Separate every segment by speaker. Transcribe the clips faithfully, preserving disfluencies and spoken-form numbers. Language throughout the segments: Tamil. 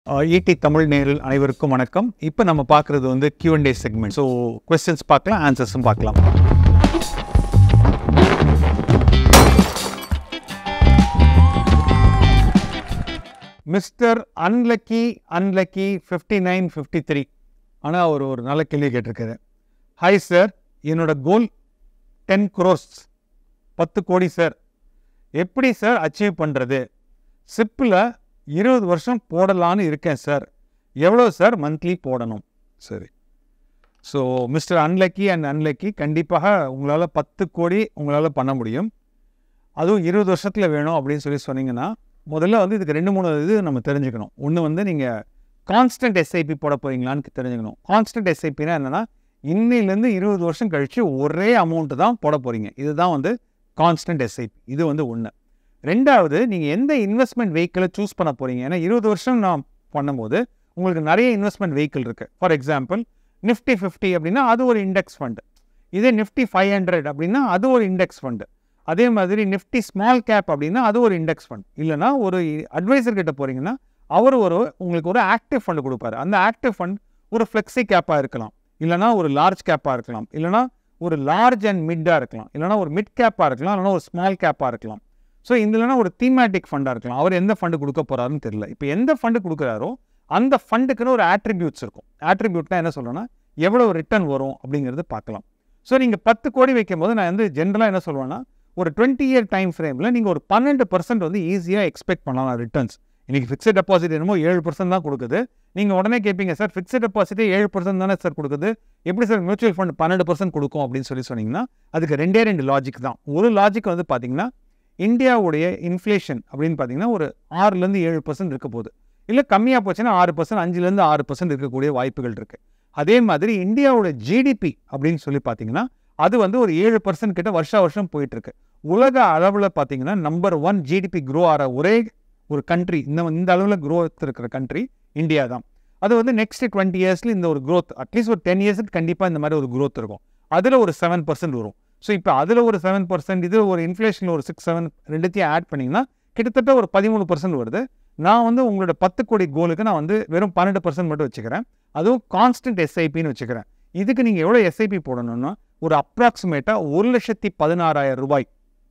Speaker 1: ஈடி தமிழ் நேரில் அனைவருக்கும் வணக்கம். இப்போ நம்ம பார்க்குறது வந்து Q and A segment. So questions பார்க்கலாம், ஆன்சர்ஸும் பார்க்கலாம். Mister unlucky unlucky fifty nine fifty three ஆனால் அவர் ஒரு நல்ல கேள்வி கேட்டிருக்காரு. ஹாய் சார், என்னோட கோல் டென் க்ரோர்ஸ் பத்து கோடி சார். எப்படி சார் அச்சீவ் பண்ணுறது? சிப்பில் இருபது வருஷம் போடலான்னு இருக்கேன் சார். எவ்வளோ சார் மந்த்லி போடணும்? சரி, so mister unlucky and unlucky, கண்டிப்பாக உங்களால் பத்து கோடி உங்களால் பண்ண முடியும். அதுவும் இருபது வருஷத்தில் வேணும் அப்படின்னு சொல்லி சொன்னீங்கன்னா, முதல்ல வந்து இதுக்கு ரெண்டு மூணு இது நம்ம தெரிஞ்சுக்கணும். ஒன்று வந்து நீங்கள் கான்ஸ்டன்ட் எஸ்ஐபி போட போகிறீங்களான்னு தெரிஞ்சுக்கணும். கான்ஸ்டன்ட் எஸ்ஐபினா என்னென்னா, இன்னிலேருந்து இருபது வருஷம் கழித்து ஒரே அமௌண்ட்டு தான் போட போகிறீங்க. இதுதான் வந்து கான்ஸ்டன்ட் எஸ்ஐபி. இது வந்து ஒன்று. ரெண்டாவது, நீங்கள் எந்த இன்வெஸ்ட்மெண்ட் வெஹிக்கிளை சூஸ் பண்ண போகிறீங்க. ஏன்னா இருபது வருஷம் நான் பண்ணும்போது உங்களுக்கு நிறைய இன்வெஸ்ட்மெண்ட் வெஹிக்கிள் இருக்குது. ஃபார் எக்ஸாம்பிள் நிஃப்டி ஃபிஃப்டி அப்படின்னா அது ஒரு இண்டெக்ஸ் ஃபண்டு. இதே நிஃப்டி ஃபைவ் ஹண்ட்ரட் அப்படின்னா அது ஒரு இண்டெக்ஸ் ஃபண்டு. அதே மாதிரி நிஃப்டி ஸ்மால் கேப் அப்படின்னா அது ஒரு இண்டெக்ஸ் ஃபண்ட். இல்லைனா ஒரு அட்வைசர் கிட்ட போகிறீங்கன்னா அவர் ஒரு உங்களுக்கு ஒரு ஆக்டிவ் ஃபண்டு கொடுப்பாரு. அந்த ஆக்டிவ் ஃபண்ட் ஒரு ஃப்ளெக்ஸி கேப்பாக இருக்கலாம், இல்லைனா ஒரு லார்ஜ் கேப்பாக இருக்கலாம், இல்லைனா ஒரு லார்ஜ் அண்ட் மிட்டாக இருக்கலாம், இல்லைனா ஒரு மிட் கேப்பாக இருக்கலாம், இல்லைனா ஒரு ஸ்மால் கேப்பாக இருக்கலாம். ஸோ இதுலனா ஒரு தீமேட்டிக் ஃபண்டாக இருக்கலாம். அவர் எந்த ஃபண்டு கொடுக்க போகிறாருன்னு தெரியல. இப்போ எந்த ஃபண்டு கொடுக்குறாரோ அந்த ஃபண்டுக்குன்னு ஒரு ஆட்ரிபியூட்ஸ் இருக்கும். ஆட்ரிபியூட்னா என்ன சொல்கிறேன்னா, எவ்வளோ ரிட்டர்ன் வரும் அப்படிங்கிறது பார்க்கலாம். ஸோ நீங்கள் பத்து கோடி வைக்கும் போது நான் வந்து ஜென்ரலாக என்ன சொல்லுவேன்னா, ஒரு டுவெண்ட்டி இயர் டைம் ஃப்ரேமில் நீங்கள் ஒரு பன்னெண்டு பர்சன்ட் வந்து ஈஸியாக எக்ஸ்பெக்ட் பண்ணலாம் ரிட்டர்ன்ஸ். இன்றைக்கி ஃபிக்ஸட் டெபாசிட் என்னமோ ஏழு பர்சன்ட் தான் கொடுக்குது. நீங்கள் உடனே கேட்பீங்க, சார் ஃபிக்ஸட் டெபாசிட்டே ஏழு பர்சன்ட் தானே சார் கொடுக்குது, எப்படி சார் மியூச்சுவல் ஃபண்ட் பன்னெண்டு பர்சன்ட் கொடுக்கும் அப்படின்னு சொல்லி சொன்னீங்கன்னா, அதுக்கு ரெண்டே ரெண்டு லாஜிக் தான். ஒரு லாஜிக் வந்து பார்த்தீங்கன்னா, இந்தியாவுடைய இன்ஃப்ளேஷன் அப்படின்னு பார்த்தீங்கன்னா ஒரு ஆறுலேருந்து ஏழு பர்சன்ட் இருக்க போகுது. இல்லை கம்மியாக போச்சுன்னா ஆறு பர்சன்ட் அஞ்சுலேருந்து ஆறு பர்சன்ட் இருக்கக்கூடிய வாய்ப்புகள் இருக்குது. அதே மாதிரி இந்தியாவோட ஜிடிபி அப்படின்னு சொல்லி பார்த்தீங்கன்னா அது வந்து ஒரு ஏழு பர்சன்ட் கிட்ட வருஷ வருஷம் போயிட்டுருக்கு. உலக அளவில் பார்த்தீங்கன்னா நம்பர் ஒன் ஜிடிபி க்ரோ ஆகிற ஒரே ஒரு கண்ட்ரி, இந்த இந்த அளவில் க்ரோத் இருக்கிற கண்ட்ரி இந்தியா தான். அது வந்து நெக்ஸ்ட் டுவெண்ட்டி இயர்ஸில் இந்த ஒரு க்ரோத் அட்லீஸ்ட் ஒரு டென் இயர்ஸுக்கு கண்டிப்பாக இந்த மாதிரி ஒரு க்ரோத் இருக்கும். அதில் ஒரு செவன் பர்சன்ட் வரும். ஸோ இப்போ அதில் ஒரு செவன் பர்சன்ட், இது ஒரு இன்ஃப்ளேஷனில் ஒரு சிக்ஸ் செவன் ரெண்டுத்தையும் ஆட் பண்ணிங்கன்னா கிட்டத்தட்ட ஒரு பதிமூணு பர்சன்ட் வருது. நான் வந்து உங்களோட பத்து கோடி கோலுக்கு நான் வந்து வெறும் பன்னெண்டு பர்சன்ட் மட்டும் வச்சுக்கிறேன். அதுவும் கான்ஸ்டன்ட் எஸ்ஐபின்னு வச்சுக்கிறேன். இதுக்கு நீங்கள் எவ்வளோ எஸ்ஐபி போடணும்னா ஒரு அப்ராக்சிமேட்டாக ஒரு லட்சத்தி பதினாறாயிரம் ரூபாய்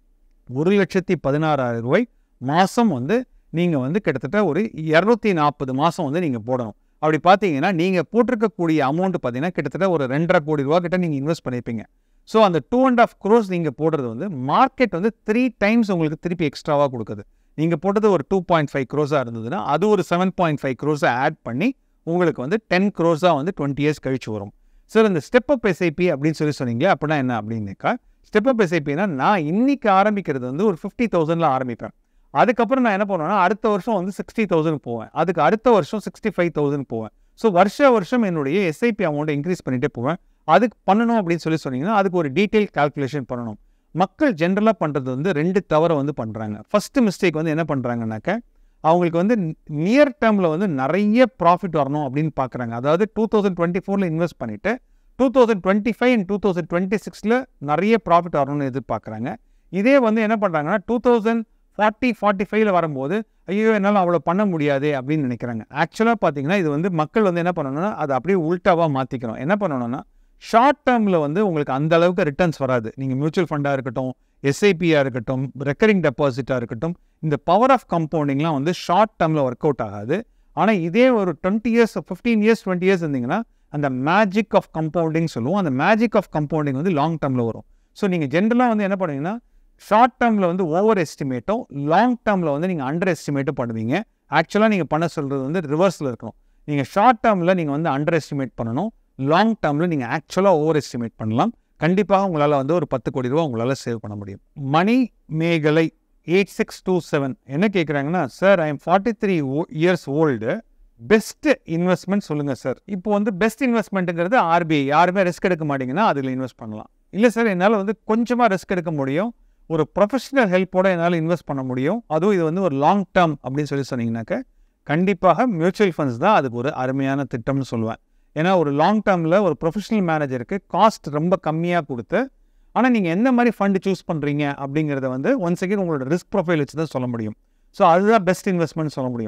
Speaker 1: ஒரு லட்சத்தி பதினாறாயிரம் ரூபாய் மாதம் வந்து நீங்கள் வந்து கிட்டத்தட்ட ஒரு இரநூத்தி நாற்பது மாதம் வந்து நீங்கள் போடணும். அப்படி பார்த்தீங்கன்னா நீங்கள் போட்டிருக்கக்கூடிய அமௌண்ட்டு பார்த்தீங்கன்னா கிட்டத்தட்ட ஒரு ரெண்டரை கோடி ரூபா கிட்ட நீங்கள் இன்வெஸ்ட் பண்ணியிருப்பீங்க. ஸோ அந்த டூ அண்ட் ஆஃப் க்ரோஸ் நீங்கள் போடுறது வந்து மார்க்கெட் வந்து த்ரீ டைம்ஸ் உங்களுக்கு திருப்பி எக்ஸ்ட்ராவாக கொடுக்குது. நீங்கள் போட்டது ஒரு டூ பாயிண்ட் ஃபைவ் க்ரோஸாக இருந்ததுன்னா அது ஒரு செவன் பாயிண்ட் ஃபைவ் க்ரோஸை ஆட் பண்ணி உங்களுக்கு வந்து டென் க்ரோஸாக வந்து டுவெண்ட்டி இயர்ஸ் கழிச்சு வரும். சார் இந்த ஸ்டெப் அப் எஸ்ஐபி அப்படின்னு சொல்லி சொன்னீங்களே, அப்படின்னா என்ன அப்படின்னாக்கா, ஸ்டெப் அப் எஸ்ஐபினா நான் இன்னைக்கு ஆரம்பிக்கிறது வந்து ஒரு ஃபிஃப்டி தௌசண்டில் ஆரம்பிப்பேன். அதுக்கப்புறம் நான் என்ன பண்ணுவேன்னா அடுத்த வருஷம் வந்து சிக்ஸ்டி தௌசண்ட் போவேன். அதுக்கு அடுத்த வருஷம் சிக்ஸ்டி ஃபைவ் தௌசண்ட் போவேன். ஸோ வருஷ வருஷம் என்னுடைய எஸ்ஐபி அமௌண்ட்டை இன்க்ரீஸ் பண்ணிகிட்டே போவேன். அதுக்கு பண்ணணும் அப்படின்னு சொல்லி சொன்னீங்கன்னா அதுக்கு ஒரு டீட்டெயில் கால்குலேஷன் பண்ணணும். மக்கள் ஜென்ரலாக பண்ணுறது வந்து ரெண்டு தவறை வந்து பண்ணுறாங்க. ஃபஸ்ட்டு மிஸ்டேக் வந்து என்ன பண்ணுறாங்கனாக்க, அவங்களுக்கு வந்து நியர் டேர்மில் வந்து நிறைய ப்ராஃபிட் வரணும் அப்படின்னு பார்க்குறாங்க. அதாவது டூ தௌசண்ட் டுவெண்ட்டி ஃபோரில் இன்வெஸ்ட் பண்ணிவிட்டு two thousand twenty five and two thousand twenty சிக்ஸில் நிறைய ப்ராஃபிட் வரணும்னு எதிர்பார்க்குறாங்க. இதே வந்து என்ன பண்ணுறாங்கன்னா டூ தௌசண்ட் ஃபார்ட்டி ஃபார்ட்டி ஃபைவ்ல வரும்போது ஐயோ என்னால் அவ்வளோ பண்ண முடியாது அப்படின்னு நினைக்கிறாங்க. ஆக்சுவலாக பார்த்தீங்கன்னா இது வந்து மக்கள் வந்து என்ன பண்ணணும்னா அதை அப்படியே உல்ட்டாவாக மாற்றிக்கணும். என்ன பண்ணணும்னா ஷார்ட் டேர்மில் வந்து உங்களுக்கு அந்த அளவுக்கு ரிட்டர்ன்ஸ் வராது. நீங்கள் மியூச்சுவல் ஃபண்டாக இருக்கட்டும், எஸ்ஐபியாக இருக்கட்டும், ரெக்கரிங் டெபாசிட்டாக இருக்கட்டும், இந்த பவர் ஆஃப் கம்பவுண்டிங்லாம் வந்து ஷார்ட் டேர்மில் ஒர்க் அவுட் ஆகாது. ஆனால் இதே ஒரு twenty years fifteen years twenty years இருந்தீங்கன்னா அந்த மேஜிக் ஆஃப் கம்பவுண்டிங் சொல்லுவோம். அந்த மேஜிக் ஆஃப் கம்பவுண்டிங் வந்து லாங் டேர்மில் வரும். ஸோ நீங்கள் ஜென்ரலாக வந்து என்ன பண்ணுவீங்கன்னா ஷார்ட் டேர்மில் வந்து ஓவர் எஸ்டிமேட்டும், லாங் டேர்மில் வந்து நீங்கள் அண்டர் எஸ்டிமேட்டும் பண்ணுவீங்க. ஆக்சுவலாக நீங்கள் பண்ண சொல்கிறது வந்து ரிவர்ஸில் இருக்கணும். நீங்கள் ஷார்ட் டேர்மில் நீங்கள் வந்து அண்டர் எஸ்டிமேட் பண்ணணும், லாங் டேர்மில் நீங்கள் ஆக்சுவலாக ஓவர் எஸ்டிமேட் பண்ணலாம். கண்டிப்பாக உங்களால் வந்து ஒரு பத்து கோடி ரூபா உங்களால் சேவ் பண்ண முடியும். மணி மேகலை எயிட் சிக்ஸ் டூ செவன் என்ன கேட்குறாங்கன்னா, sir I am forty three years old, best investment சொல்லுங்கள் சார். இப்போ வந்து பெஸ்ட் இன்வெஸ்ட்மெண்ட்டுங்கிறது ஆர்பிஐ, யாருமே ரிஸ்க் எடுக்க மாட்டீங்கன்னா அதில் இன்வெஸ்ட் பண்ணலாம். இல்லை சார் என்னால் வந்து கொஞ்சமாக ரிஸ்க் எடுக்க முடியும், ஒரு ப்ரொஃபஷனல் ஹெல்ப்போட என்னால் இன்வெஸ்ட் பண்ண முடியும், அதுவும் இது வந்து ஒரு லாங் டேர்ம் அப்படின்னு சொல்லி சொன்னீங்கன்னாக்க கண்டிப்பாக மியூச்சுவல் ஃபண்ட்ஸ் தான் அதுக்கு ஒரு அருமையான திட்டம்னு சொல்லுவேன். ஏன்னா ஒரு லாங் டேர்மில் ஒரு ப்ரொஃபஷனல் மேனேஜருக்கு காஸ்ட் ரொம்ப கம்மியாக கொடுத்து, ஆனால் நீங்கள் எந்த மாதிரி ஃபண்டு சூஸ் பண்ணுறீங்க அப்படிங்கிறத வந்து ஒன்ஸ் அகேன் உங்களோட ரிஸ்க் ப்ரொஃபைல் வச்சு தான் சொல்ல முடியும். ஸோ அதுதான் பெஸ்ட் இன்வெஸ்ட்மெண்ட் சொல்ல முடியும்.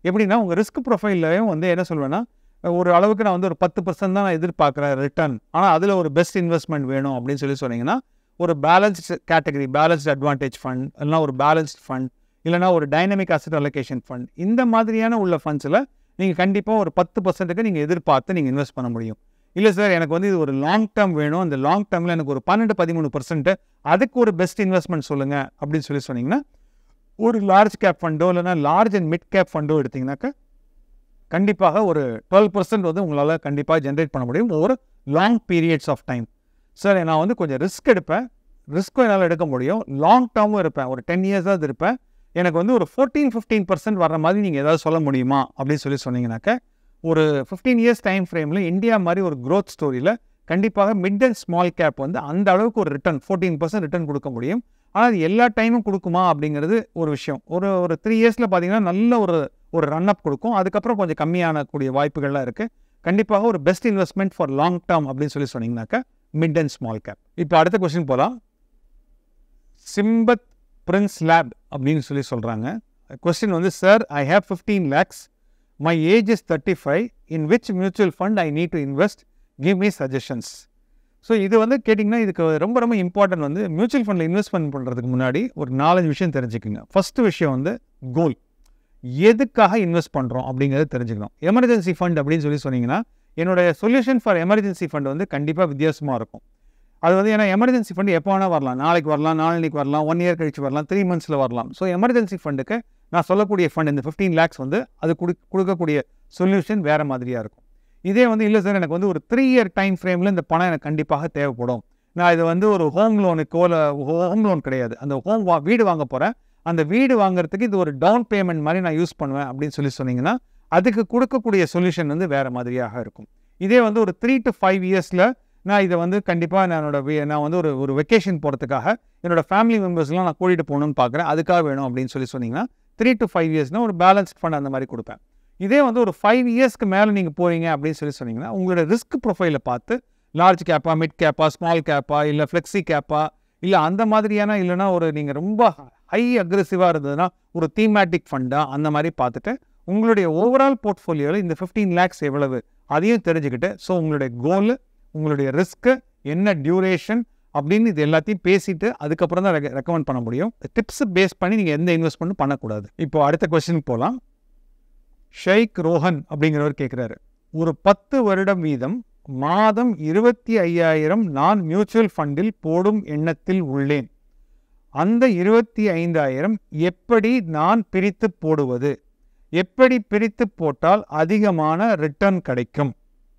Speaker 1: எப்படின்னா உங்கள் ரிஸ்க் ப்ரொஃபைல்லையும் வந்து என்ன சொல்வேன்னா ஒரு அளவுக்கு நான் வந்து ஒரு பத்து பர்சன்ட் தான் நான் எதிர்பார்க்குறேன் ரிட்டர்ன், ஆனால் அதில் ஒரு பெஸ்ட் இன்வெஸ்ட்மெண்ட் வேணும் அப்படின்னு சொல்லி சொன்னீங்கன்னா ஒரு balanced category, balanced advantage fund, இல்லைனா ஒரு பேலன்ஸ்ட் ஃபண்ட், இல்லைனா ஒரு டைனமிக் அசெட் அலோகேஷன் ஃபண்ட், இந்த மாதிரியான உள்ள ஃபண்ட்ஸில் நீங்கள் கண்டிப்பாக ஒரு பத்து பர்சன்ட்டுக்கு நீங்கள் எதிர்பார்த்து நீங்கள் இன்வெஸ்ட் பண்ண முடியும். இல்லை சார் எனக்கு வந்து இது ஒரு லாங் டேர்ம் வேணும், அந்த லாங் டேர்மில் எனக்கு ஒரு பன்னெண்டு பதிமூணு பர்சன்ட்டு அதுக்கு ஒரு பெஸ்ட் இன்வெஸ்ட்மெண்ட் சொல்லுங்கள் அப்படின்னு சொல்லி சொன்னீங்கன்னா ஒரு லார்ஜ் கேப் ஃபண்டோ இல்லைனா லார்ஜ் அண்ட் மிட் கேப் ஃபண்டோ எடுத்திங்கனாக்கா கண்டிப்பாக ஒரு டுவெல் பர்சன்ட் வந்து உங்களால் கண்டிப்பாக ஜென்ரேட் பண்ண முடியும் ஒரு long periods of time. Sir நான் வந்து கொஞ்சம் ரிஸ்க் எடுப்பேன், ரிஸ்க்கும் என்னால் எடுக்க முடியும், லாங் டேர்மும் இருப்பேன், ஒரு டென் இயர்ஸாவது இருப்பேன், எனக்கு வந்து ஒரு ஃபோர்டீன் ஃபிஃப்டீன் பர்சன்ட் வர மாதிரி நீங்கள் ஏதாவது சொல்ல முடியுமா அப்படின்னு சொல்லி சொன்னீங்கன்னாக்க ஒரு ஃபிஃப்டீன் இயர்ஸ் டைம் ஃப்ரேமில் இந்தியா மாதிரி ஒரு க்ரோத் ஸ்டோரியில் கண்டிப்பாக மிட் அண்ட் ஸ்மால் கேப் வந்து அந்த அளவுக்கு ஒரு ரிட்டர்ன் ஃபோர்டீன் பர்சன்ட் ரிட்டர்ன் கொடுக்க முடியும். ஆனால் அது எல்லா டைமும் கொடுக்குமா அப்படிங்கிறது ஒரு விஷயம். ஒரு ஒரு த்ரீ இயர்ஸில் பார்த்தீங்கன்னா நல்ல ஒரு ஒரு ரன் அப் கொடுக்கும், அதுக்கப்புறம் கொஞ்சம் கம்மியான கூடிய வாய்ப்புகள்லாம் இருக்குது. கண்டிப்பாக ஒரு best investment for long term அப்படின்னு சொல்லி சொன்னீங்கன்னாக்கா மிட் அண்ட் ஸ்மால் கேப். இப்போ அடுத்த கொஸ்டின் போகலாம். சிம்பத் பிரின்ஸ் லேப் அப்படின்னு சொல்லி சொல்கிறாங்க. கொஸ்டின் வந்து sir I have fifteen lakhs, my age is thirty five, in which mutual fund I need to invest, give me suggestions. So இது வந்து கேட்டிங்கன்னா இதுக்கு ரொம்ப ரொம்ப இம்பார்ட்டன்ட் வந்து மியூச்சுவல் ஃபண்டில் இன்வெஸ்ட்மெண்ட் பண்ணுறதுக்கு முன்னாடி ஒரு நாலஞ்சு விஷயம் தெரிஞ்சுக்கோங்க. ஃபஸ்ட்டு விஷயம் வந்து கோல், எதுக்காக இன்வெஸ்ட் பண்ணுறோம் அப்படிங்கிறத தெரிஞ்சுக்கணும். எமர்ஜென்சி ஃபண்ட் அப்படின்னு சொல்லி சொன்னீங்கன்னா என்னுடைய சொல்யூஷன் ஃபார் எமர்ஜென்சி ஃபண்ட் வந்து கண்டிப்பாக வித்தியாசமாக இருக்கும். அது வந்து ஏன்னா எமர்ஜென்சி ஃபண்ட் எப்போ வேணால் வரலாம், நாளைக்கு வரலாம், நாளைக்கு வரலாம், ஒன் இயர் கழிச்சு வரலாம், த்ரீ மந்த்ஸில் வரலாம். ஸோ எமர்ஜென்சி ஃபண்டுக்கு நான் சொல்லக்கூடிய ஃபண்ட் இந்த ஃபிஃப்டீன் லேக்ஸ் வந்து அது கொடு கொடுக்கக்கூடிய சொல்யூஷன் வேறு மாதிரியாக இருக்கும். இதே வந்து இல்லை சார் எனக்கு வந்து ஒரு த்ரீ இயர் டைம் ஃப்ரேமில் இந்த பணம் எனக்கு கண்டிப்பாக தேவைப்படும், நான் இது வந்து ஒரு ஹோம் லோனுக்கோ இல்லை ஹோம் லோன் கிடையாது, அந்த ஹோம் வா வீடு வாங்க போகிறேன், அந்த வீடு வாங்குறதுக்கு இது ஒரு டவுன் பேமெண்ட் மாதிரி நான் யூஸ் பண்ணுவேன் அப்படின்னு சொல்லி சொன்னீங்கன்னா அதுக்கு கொடுக்கக்கூடிய சொல்யூஷன் வந்து வேறு மாதிரியாக இருக்கும். இதே வந்து ஒரு த்ரீ டு ஃபைவ் இயர்ஸில் நான் இதை வந்து கண்டிப்பாக என்னோட நான் வந்து ஒரு ஒரு வெக்கேஷன் போகிறதுக்காக என்னோட ஃபேமிலி மெம்பர்ஸ்லாம் நான் கூட்டிகிட்டு போகணுன்னு பார்க்குறேன், அதுக்காக வேணும் அப்படின்னு சொல்லி சொன்னீங்கன்னா த்ரீ டு ஃபைவ் இயர்ஸ்னால் ஒரு பேலன்ஸ்ட் ஃபண்ட் அந்த மாதிரி கொடுப்பேன். இதே வந்து ஒரு ஃபைவ் இயர்ஸ்க்கு மேலே நீங்கள் போகிறீங்க அப்படின்னு சொல்லி சொன்னீங்கன்னா உங்களோட ரிஸ்க் ப்ரொஃபைலை பார்த்து லார்ஜ் கேப்பா, மிட் கேப்பா, ஸ்மால் கேப்பா, இல்லை ஃப்ளெக்ஸி கேப்பா, இல்லை அந்த மாதிரியான, இல்லைனா ஒரு நீங்கள் ரொம்ப ஹை அக்ரெசிவாக இருந்ததுன்னா ஒரு தீமேட்டிக் ஃபண்டாக அந்த மாதிரி பார்த்துட்டு உங்களுடைய ஓவரால் போர்ட்ஃபோலியோவில் இந்த ஃபிஃப்டீன் லேக்ஸ் எவ்வளவு அதையும் தெரிஞ்சுக்கிட்டு, ஸோ உங்களுடைய கோலு, உங்களுடைய ரிஸ்க்கு என்ன, டியூரேஷன் அப்படின்னு இது எல்லாத்தையும் பேசிட்டு அதுக்கப்புறம் தான் ரெக்க ரெக்கமெண்ட் பண்ண முடியும். டிப்ஸ் பேஸ் பண்ணி நீங்கள் எந்த இன்வெஸ்ட்மெண்ட்டும் பண்ணக்கூடாது. இப்போ அடுத்த கொஸ்டின் போகலாம். ஷேக் ரோஹன் அப்படிங்கிறவர் கேட்குறாரு, ஒரு பத்து வருடம் வீதம் மாதம் இருபத்தி ஐயாயிரம் நான் மியூச்சுவல் ஃபண்டில் போடும் எண்ணத்தில் உள்ளேன், அந்த இருபத்தி ஐந்தாயிரம் எப்படி நான் பிரித்து போடுவது, எப்படி பிரித்து போட்டால் அதிகமான ரிட்டர்ன் கிடைக்கும்?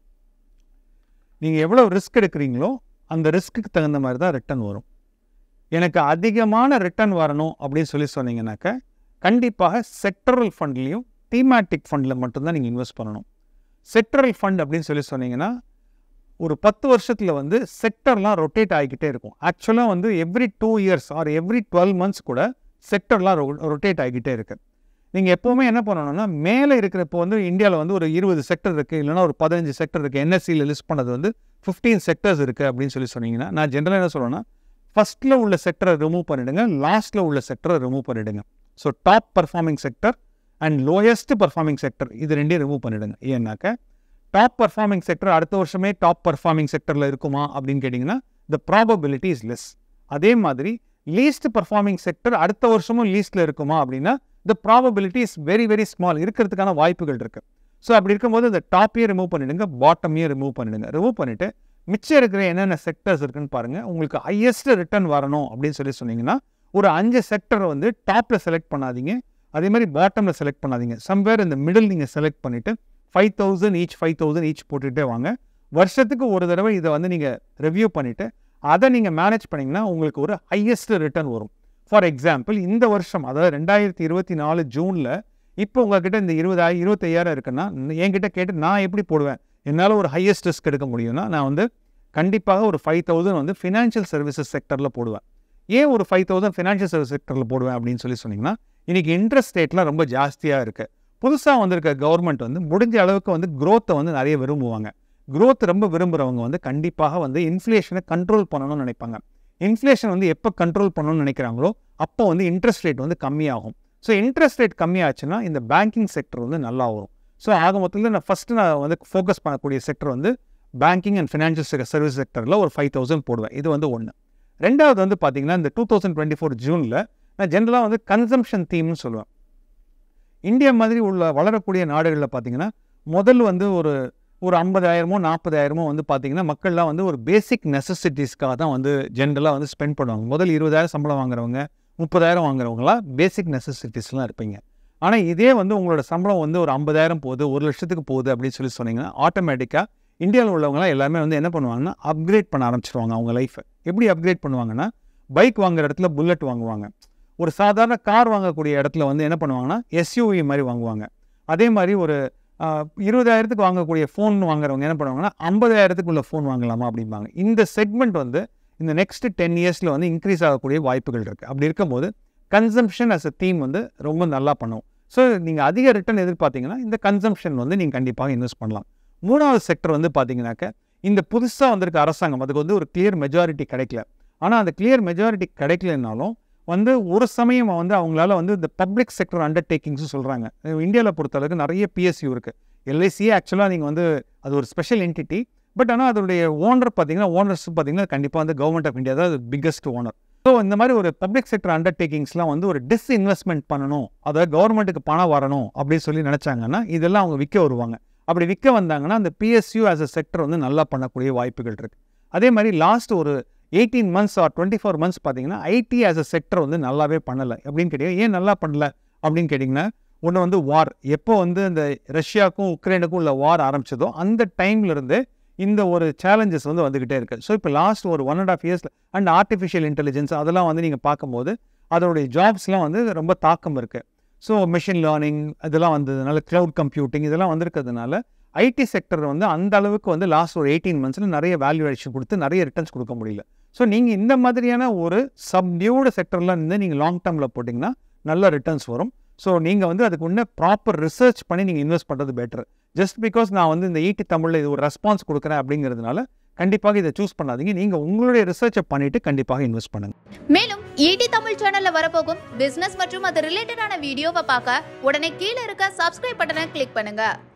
Speaker 1: நீங்கள் எவ்வளோ ரிஸ்க் எடுக்கிறீங்களோ அந்த ரிஸ்க்கு தகுந்த மாதிரி தான் ரிட்டர்ன் வரும். எனக்கு அதிகமான ரிட்டர்ன் வரணும் அப்படின்னு சொல்லி சொன்னீங்கன்னாக்க கண்டிப்பாக செக்டரல் ஃபண்ட்லேயும் தீமேட்டிக் ஃபண்டில் மட்டும்தான் நீங்கள் இன்வெஸ்ட் பண்ணணும். செக்டரல் ஃபண்ட் அப்படின்னு சொல்லி சொன்னீங்கன்னா ஒரு பத்து வருஷத்தில் வந்து செக்டர்லாம் ரொட்டேட் ஆகிக்கிட்டே இருக்கும். ஆக்சுவலாக வந்து every two years or every twelve months கூட செக்டர்லாம் ரொ ரொட்டேட் ஆகிக்கிட்டே இருக்குது. நீங்கள் எப்போவுமே என்ன பண்ணணும்னா மேலே இருக்கிற இப்போ வந்து இந்தியாவில் வந்து ஒரு இருபது செக்டர் இருக்குது, இல்லைனா ஒரு பதினஞ்சு செக்டர் இருக்குது, என்எஸ்சியில் லிஸ்ட் பண்ணது வந்து ஃபிஃப்டீன் செக்டர்ஸ் இருக்குது அப்படின்னு சொல்லி சொன்னீங்கன்னா நான் ஜென்ரலாக என்ன சொல்லுவேன்னா ஃபஸ்ட்டில் உள்ள செக்டரை ரிமூவ் பண்ணிவிடுங்க, லாஸ்ட்டில் உள்ள செக்டரை ரிமூவ் பண்ணிவிடுங்க. So top performing sector and lowest performing sector இது ரெண்டையும் ரிமூவ் பண்ணிவிடுங்க. ஏன்னாக்க டாப் பர்ஃபார்மிங் செக்டர் அடுத்த வருஷமே டாப் பர்ஃபார்மிங் செக்டரில் இருக்குமா அப்படின்னு கேட்டிங்கன்னா த ப்ராபபிலிட்டி இஸ் லெஸ். அதே மாதிரி லீஸ்ட் பர்ஃபார்மிங் செக்டர் அடுத்த வருஷமும் லீஸ்ட்டில் இருக்குமா அப்படின்னா the probability is very very small, இருக்கிறதுக்கான வாய்ப்புகள் இருக்குது. ஸோ அப்படி இருக்கும்போது இந்த டாப்பையே ரிமூவ் பண்ணிவிடுங்க, பாட்டமையே ரிமூவ் பண்ணிவிடுங்க. ரிமூவ் பண்ணிவிட்டு மிச்சம் இருக்கிற என்னென்ன செக்டர்ஸ் இருக்குன்னு பாருங்கள். உங்களுக்கு ஹையஸ்ட் ரிட்டர்ன் வரணும் அப்படின்னு சொல்லி சொன்னீங்கன்னா ஒரு அஞ்சு செக்டரை வந்து டாப்பில் செலக்ட் பண்ணாதீங்க, அதே மாதிரி பாட்டமில் செலக்ட் பண்ணாதீங்க, சம்வேர் இந்த மிடில் நீங்கள் செலக்ட் பண்ணிவிட்டு five thousand each five thousand each போட்டுகிட்டே வாங்க. வருஷத்துக்கு ஒரு தடவை இதை வந்து நீங்கள் ரிவ்யூ பண்ணிவிட்டு அதை நீங்கள் மேனேஜ் பண்ணிங்கன்னா உங்களுக்கு ஒரு ஹையஸ்ட் ரிட்டர்ன் வரும். ஃபார் எக்ஸாம்பிள் இந்த வருஷம் அதாவது ரெண்டாயிரத்தி இருபத்தி நாலு ஜூனில் இப்போ உங்கள்கிட்ட இந்த இருபதாயிரம் இருபத்தையாயிரம் இருக்குன்னா என்கிட்ட கேட்டு நான் எப்படி போடுவேன், என்னால் ஒரு ஹையஸ்ட் ரிஸ்க் எடுக்க முடியும்னா நான் வந்து கண்டிப்பாக ஒரு ஃபைவ் தௌசண்ட் வந்து ஃபினான்ஷியல் சர்வீசஸ் செக்டரில் போடுவேன். ஏன் ஒரு ஃபைவ் தௌசண்ட் ஃபினான்ஷியல் சர்வீஸ் செக்டரில் போடுவேன் அப்படின்னு சொல்லி சொன்னீங்கன்னா இன்றைக்கி இன்ட்ரெஸ்ட் ரேட்லாம் ரொம்ப ஜாஸ்தியாக இருக்குது. புதுசாக வந்திருக்க கவர்மெண்ட் வந்து முடிஞ்ச அளவுக்கு வந்து க்ரோத்தை வந்து நிறைய விரும்புவாங்க. க்ரோத் ரொம்ப விரும்புகிறவங்க வந்து கண்டிப்பாக வந்து இன்ஃப்ளேஷனை கண்ட்ரோல் பண்ணணும்னு நினைப்பாங்க. இன்ஃப்ளேஷன் வந்து எப்போ கண்ட்ரோல் பண்ணணும்னு நினைக்கிறாங்களோ அப்போ வந்து இன்ட்ரெஸ்ட் ரேட் வந்து கம்மியாகும். ஸோ இன்ட்ரெஸ்ட் ரேட் கம்மியாச்சுன்னா இந்த பேங்கிங் செக்டர் வந்து நல்லா வரும். ஸோ ஆக மொத்தத்தில் நான் ஃபஸ்ட்டு நான் வந்து ஃபோக்கஸ் பண்ணக்கூடிய செக்டர் வந்து பேங்கிங் அண்ட் ஃபினான்ஷியல் சர்வீஸ் செக்டரில் ஒரு ஃபைவ் தௌசண்ட் போடுவேன். இது வந்து ஒன்று. ரெண்டாவது வந்து பார்த்தீங்கன்னா இந்த டூ தௌசண்ட் டுவெண்ட்டி ஃபோர் ஜூனில் நான் ஜென்ரலாக வந்து கன்சம்ஷன் தீம்னு சொல்லுவேன். இந்தியா மாதிரி உள்ள வளரக்கூடிய நாடுகளில் பார்த்தீங்கன்னா முதல் வந்து ஒரு ஒரு ஐம்பதாயிரமோ நாற்பதாயிரமோ வந்து பார்த்தீங்கன்னா மக்கள்லாம் வந்து ஒரு பேசிக் நெசசிட்டிஸ்க்காக தான் வந்து ஜென்ரலாக வந்து ஸ்பெண்ட் பண்ணுவாங்க. முதல் இருபதாயிரம் சம்பளம் வாங்குறவங்க முப்பதாயிரம் வாங்குறவங்களாம் பேசிக் நெசசிட்டிஸ்லாம் இருப்பீங்க. ஆனால் இதே வந்து உங்களோட சம்பளம் வந்து ஒரு ஐம்பதாயிரம் போகுது ஒரு லட்சத்துக்கு போகுது அப்படின்னு சொல்லி சொன்னீங்கன்னா ஆட்டோமேட்டிக்காக இந்தியாவில் உள்ளவங்களாம் எல்லாருமே வந்து என்ன பண்ணுவாங்கன்னா அப்கிரேட் பண்ண ஆரம்பிச்சிருவாங்க அவங்க லைஃப்பை. எப்படி அப்கிரேட் பண்ணுவாங்கன்னா பைக் வாங்குற இடத்துல புல்லட் வாங்குவாங்க. ஒரு சாதாரண கார் வாங்கக்கூடிய இடத்துல வந்து என்ன பண்ணுவாங்கன்னா எஸ்யூவி மாதிரி வாங்குவாங்க. அதே மாதிரி ஒரு இருபதாயிரத்துக்கு வாங்கக்கூடிய ஃபோன் வாங்குறவங்க என்ன பண்ணுவாங்கன்னா ஐம்பதாயிரத்துக்கு உள்ள ஃபோன் வாங்கலாமா அப்படிம்பாங்க. இந்த செக்மெண்ட் வந்து இந்த நெக்ஸ்ட் டென் இயர்ஸில் வந்து இன்க்ரீஸ் ஆகக்கூடிய வாய்ப்புகள் இருக்குது. அப்படி இருக்கும்போது கன்சம்ஷன் அஸ் அ தீம் வந்து ரொம்ப நல்லா பண்ணும். ஸோ நீங்கள் அதிக ரிட்டர்ன் எதிர்பார்த்தீங்கன்னா இந்த கன்சம்ஷன் வந்து நீங்கள் கண்டிப்பாக இன்வெஸ்ட் பண்ணலாம். மூணாவது செக்டர் வந்து பார்த்தீங்கன்னாக்க இந்த புதுசாக வந்திருக்க அரசாங்கம் அதுக்கு வந்து ஒரு கிளியர் மெஜாரிட்டி கிடைக்கல. ஆனால் அந்த கிளியர் மெஜாரிட்டி கிடைக்கலனாலும் வந்து ஒரு சமயம் வந்து அவங்களால வந்து இந்த பப்ளிக் செக்டர் அண்டர்டேக்கிங்ஸும் சொல்கிறாங்க. இந்தியாவில் பொறுத்தளவுக்கு நிறைய பிஎஸ்யூ இருக்குது. எல்ஐசியே ஆக்சுவலாக நீங்கள் வந்து அது ஒரு ஸ்பெஷல் என்டிட்டி. பட் ஆனால் அதோடைய ஓனர் பார்த்தீங்கன்னா ஓனர்ஸ் பார்த்தீங்கன்னா கண்டிப்பாக வந்து கவர்மெண்ட் ஆஃப் இந்தியா தான் அது பிக்கஸ்ட் ஓனர். ஸோ இந்த மாதிரி ஒரு பப்ளிக் செக்டர் அண்டர்டேக்கிங்ஸ்லாம் வந்து ஒரு டிஸ்இன்வெஸ்ட்மெண்ட் பண்ணணும், அதாவது கவர்மெண்ட்டுக்கு பணம் வரணும் அப்படின்னு சொல்லி நினச்சாங்கன்னா இதெல்லாம் அவங்க விற்க வருவாங்க. அப்படி விற்க வந்தாங்கன்னா அந்த பிஎஸ்யூ ஆஸ் அ செக்டர் வந்து நல்லா பண்ணக்கூடிய வாய்ப்புகள் இருக்குது. அதே மாதிரி லாஸ்ட் ஒரு eighteen months or twenty four months பார்த்தீங்கன்னா ஐடி ஆஸ் அ செக்டர் வந்து நல்லாவே பண்ணலை. அப்படின்னு கேட்டீங்கன்னா ஏன் நல்லா பண்ணல அப்படின்னு கேட்டிங்கன்னா ஒன்று வந்து வார். எப்போ வந்து இந்த ரஷ்யாவுக்கும் உக்ரைனுக்கும் உள்ள வார் ஆரம்பிச்சதோ அந்த டைம்லேருந்து இந்த ஒரு சேலஞ்சஸ் வந்து வந்துக்கிட்டே இருக்குது. ஸோ இப்போ லாஸ்ட் ஒரு ஒன் அண்ட் ஆஃப் இயர்ஸில் அண்ட் ஆர்டிஃபிஷியல் இன்டெலிஜென்ஸ் அதெல்லாம் வந்து நீங்கள் பார்க்கும்போது அதோடைய ஜாப்ஸ்லாம் வந்து ரொம்ப தாக்கம் இருக்குது. ஸோ மெஷின் லேர்னிங் இதெல்லாம் வந்ததுனால க்ளவுட் கம்ப்யூட்டிங் இதெல்லாம் வந்திருக்கிறதுனால ஐடி செக்டர் வந்து அந்த அளவுக்கு வந்து லாஸ்ட் ஒரு எயிட்டீன் மந்த்ஸில் நிறைய வேல்யூவேஷன் கொடுத்து நிறைய ரிட்டர்ன்ஸ் கொடுக்க முடியல. ஸோ நீங்கள் இந்த மாதிரியான ஒரு சப்டியூடு செக்டரில் இருந்து நீங்கள் லாங் டேர்மில் போட்டிங்கன்னா நல்ல ரிட்டர்ன்ஸ் வரும். ஸோ நீங்கள் வந்து அதுக்கு இன்னும் ப்ராப்பர் ரிசர்ச் பண்ணி நீங்கள் இன்வெஸ்ட் பண்ணுறது பெட்டர். ஜஸ்ட் பிகாஸ் நான் வந்து இந்த ஈடி தமிழில் இது ஒரு ரெஸ்பான்ஸ் கொடுக்குறேன் அப்படிங்கிறதுனால கண்டிப்பாக இதை சூஸ் பண்ணாதீங்க. நீங்கள் உங்களுடைய ரிசர்ச்சை பண்ணிவிட்டு கண்டிப்பாக இன்வெஸ்ட் பண்ணுங்கள்.
Speaker 2: மேலும் ஈடி தமிழ் சேனலில் வரப்போகும் பிஸ்னஸ் மற்றும் அது ரிலேட்டடான வீடியோவை பார்க்க உடனே கீழே இருக்க சப்ஸ்கிரைப் பட்டனை கிளிக் பண்ணுங்கள்.